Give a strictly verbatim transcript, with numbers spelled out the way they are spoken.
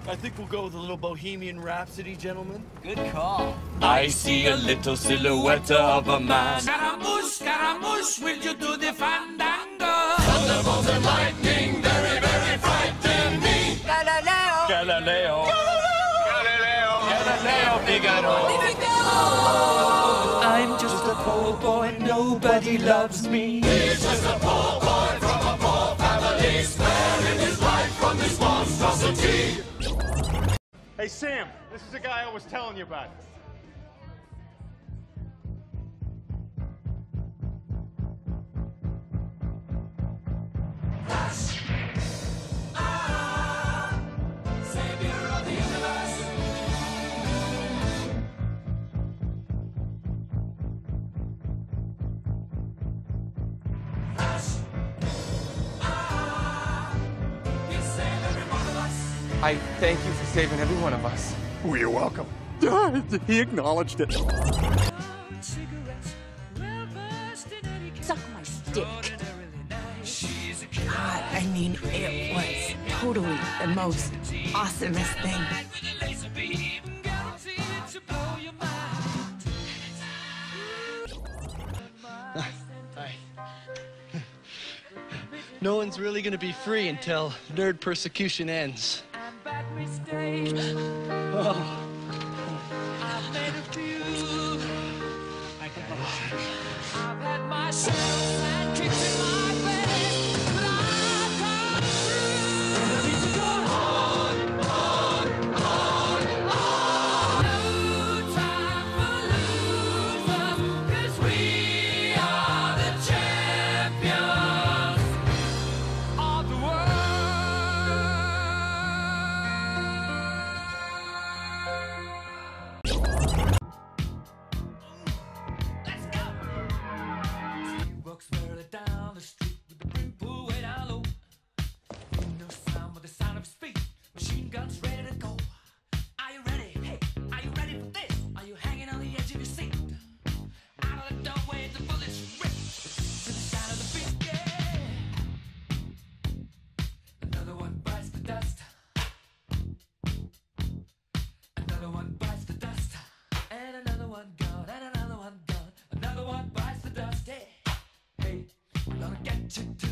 I think we'll go with a little Bohemian Rhapsody, gentlemen. Good call. I see a little silhouette of a man. Scaramouche, Scaramouche, will you do the fandango? Thunderbolts and lightning, very, very frightening me. Galileo, Galileo. Galileo, Galileo Figaro. I'm just a poor boy, nobody loves me. He's just a poor boy from a poor family, sparing his life from this monstrosity. Hey, Sam, this is the guy I was telling you about. Savior of the universe. You save every one of us. I thank you for saving every one of us. Oh, you're welcome. He acknowledged it. Suck my stick. God, I mean, it was totally the most awesomest thing. No one's really gonna be free until nerd persecution ends. Oh. Get you to